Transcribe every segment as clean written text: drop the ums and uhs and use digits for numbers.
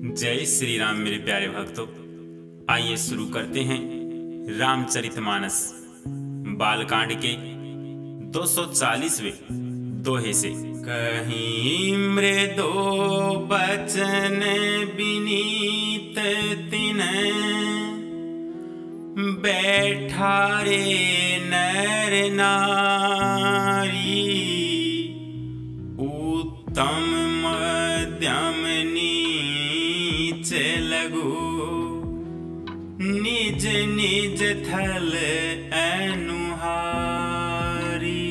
जय श्री राम मेरे प्यारे भक्तों। आइए शुरू करते हैं रामचरितमानस बालकांड के 240वें दोहे से। कहीं मृदो बचन बिनीत तिन्ह बैठा रे नर नारी, उत्तम मध्यम नीच लघु निज निज थल अनुहारी।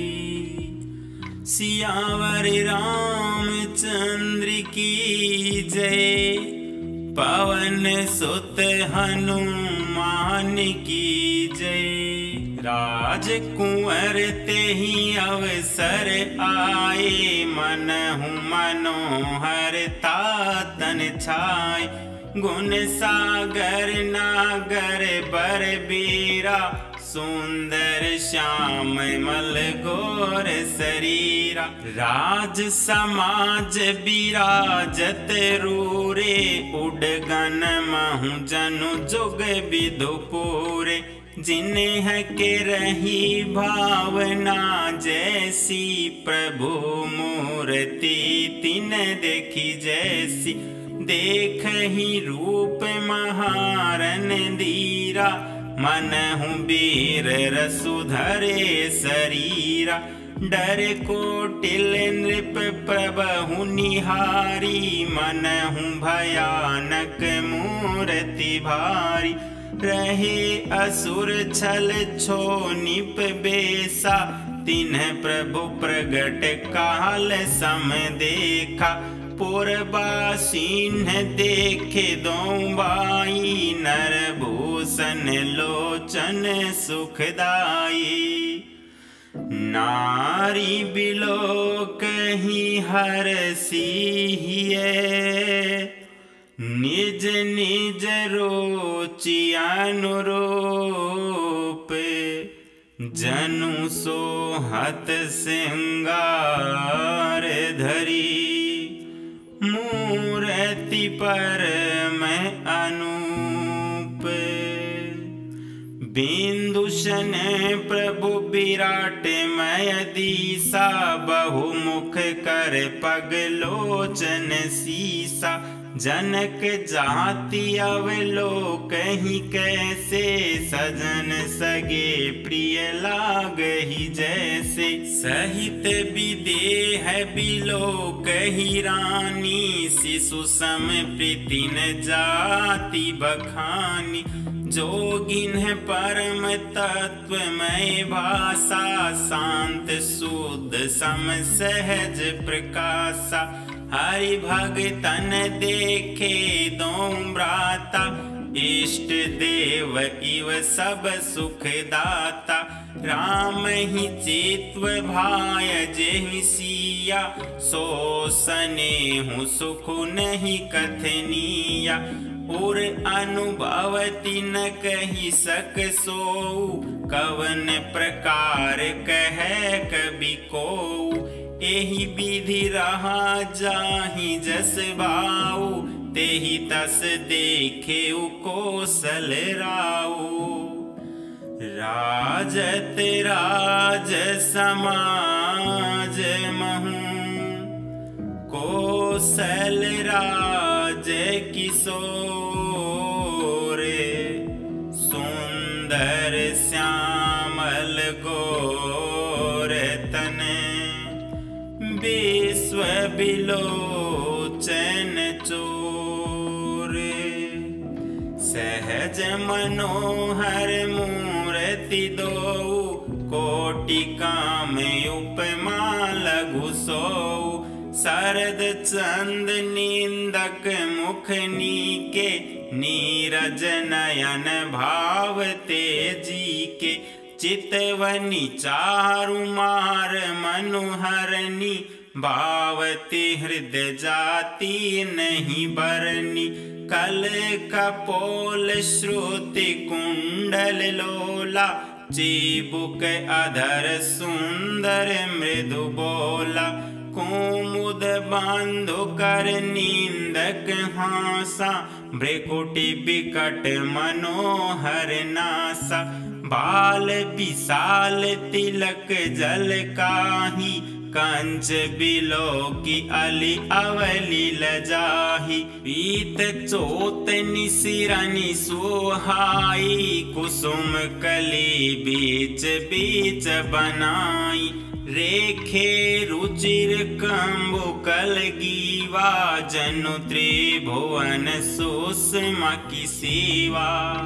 सियावर रामचंद्र की जय, पवन सुत हनुमान की जय। राजकुंवर तेहि अवसर आए, मनहु मनोहर तातन छाय। गुण सागर नागर बर बीरा, सुंदर श्याम मल गोर शरीरा। राज समाज बिराजत रूरे, उडगन महु जनु जुग विदु पूरे। जिन्ह के रही भावना जैसी, प्रभु मूर्ति तिन देखी जैसी। देख ही रूप महारन धीरा, मनहु वीर रसुधरे शरीरा। डर कोटिल नृप प्रभु निहारी, मनहु भयानक मूर्ति भारी। रहे असुर छल छो निप बेसा, तिन्ह प्रभु प्रगट काल सम देखा। पुरबासीन देखे दो बाई, नर भूषण लोचन सुखदाई। नारी बिलो कहीं हरसी है, निज निज रोचि अनुरूप। जनु सोहत श्रृंगार धरी, मूर्ति पर मैं अनूप। बिंदुशन प्रभु विराट मय दीसा, बहुमुख कर पग लोचन सीसा। जनक जाति अवलोकहि कैसे, सजन सगे प्रिय लागहि जैसे। सहित विदेह बिलोकहि रानी, शिशु सम प्रीति न जाति बखानी। जोगिन परम तत्वमय भाषा, शांत शुद्ध सम सहज प्रकाशा। हरि भगतन देखे दो भ्राता, इष्ट देव इव सब सुख दाता। राम ही चित्व भाय जेहि सिया, सो स्नेहु सुख नहीं कथनीया। और अनुभवति न कही सक सोऊ, कवन प्रकार कहे कवि कोऊ। एहि विधि रहा जाहि जस भाऊ, तेहि तस देखे कौशल राऊ। राजत राज समाज महु, कौशल राज किशोरे। सुंदर श्यामल गोर तने, विश्व बिलोचन चोरे। सहज मनोहर मूर्ति दोऊ, कोटि काम उपमा लघु सोऊ। शरद चंद निंदक मुख नीके, नीरज नयन भाव तेजी के। चितवनी चारु मार मनुहरनी, भावती हृदय जाति नहीं बरनी। कल कपोल श्रुति कुंडल लोला, चिबुक अधर सुंदर मृदु बोला। मुद बांधो कर नींदक हासा, भ्रकुटि बिकट मनोहर नासा। बाल विशाल तिलक जल काही, कंच बिलो की अली अवली लजाही। पीत चोत निसिरनि सुहाई, कुसुम कली बीच बीच बनाई। रेखे रुचिर कंबु कलगीवा, जनु त्रिभुवन सुषमा की सेवा।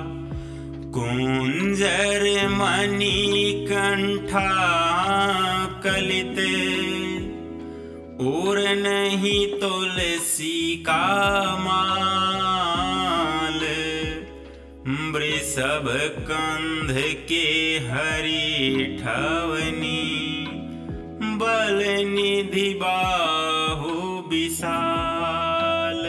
कुंजर मणि कंठा कलित, और नहीं तुलसी का माल। वृषभ कंध के हरि ठवनी, बल निधि बाहु विशाल।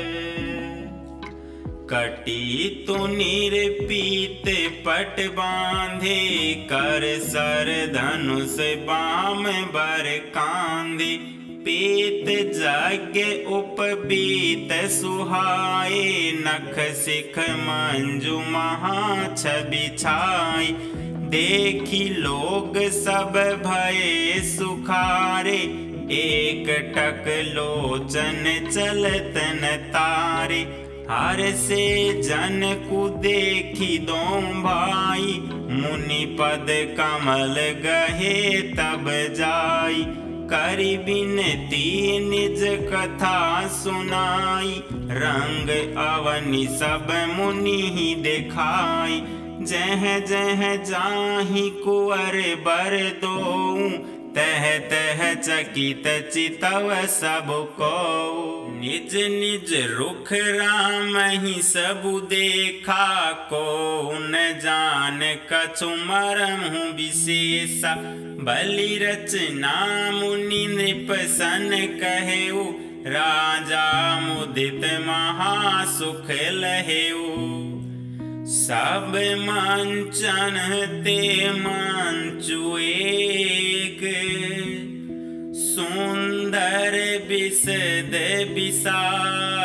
कटी तुनिर पीत पट बांधे, कर सर धनुष बाम बर कांधे। पीत यज्ञ उपबीत सुहाए, नख सिख मंजु महा छवि छाई। देखी लोग सब भये सुखारे, एक टक लोचन चलत न तारे। हर से जन को देखी दो भाई, मुनि पद कमल गहे तब जाई। करि बिनती निज कथा सुनाई, रंग अवनि सब मुनि ही दिखाई। जह जह जाहि कुंवर बर दोऊ, तह तह चकित चितव सब को। निज निज रुख राम ही सबु देखा, को न जान कछु मरम हूँ विशेषा। बलि रचना मुनि नृप सन कहेऊ, राजा मुदित महासुख लहेऊ। सब मंचन ते मंचु एक, सुंदर विशद विशाल।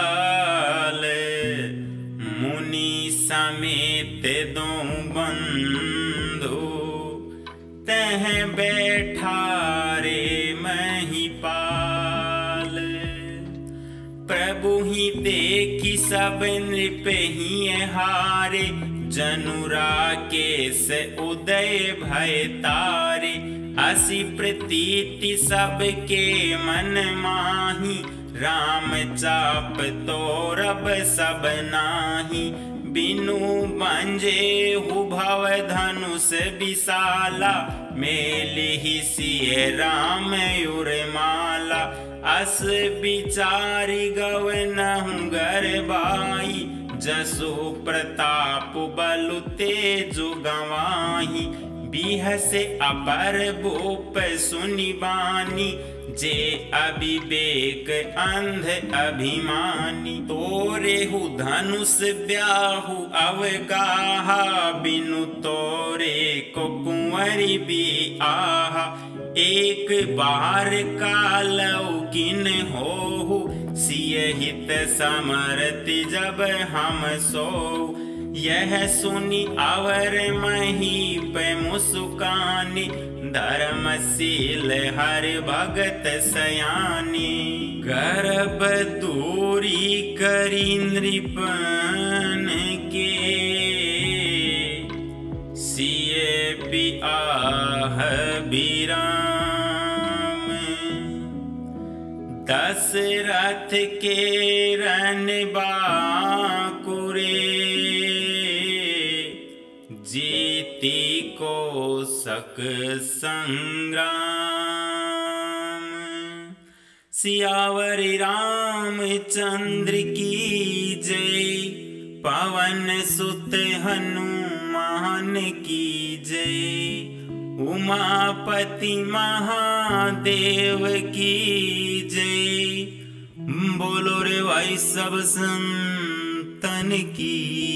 मुनि समेत दो बंधु, तह बैठा रे महिपाल। प्रभु ही देखी सब नृप ही हारे, जनु राकेश उदय भय तारे। असी प्रतीति सबके मन माही, राम चाप तो रब सब नाही। बिनु बंजे हु भव धनुष विशाला, मेलिहि सिय राम उर्माला। अस विचारि गवनहु गरबाई, जसु प्रताप बलु तेजु गवाही। बिहसे अपर भूप सुनि बानी, जे अविवेक अंध अभिमानी। तोरेहु धनुष ब्याहु अवगाहा, बिनु तोरे को कुंवरी भी आहा। एक बार कालौ किन होहु, सिय हित समरति जब हम सोऊ। यह सुनि अवर महीप मुसुकानी, धर्मशील हर भगत सयानी। गर्भ दूरी करी नृपन के, सिय बिआह बिराम। दशरथ के रन बाकुरे, जीती कौशक संग्राम। सियावर रामचंद्र की जय, पवन सुत हनुमान की जय। उमापति महादेव की जय, बोलो रे भाई सब संतन की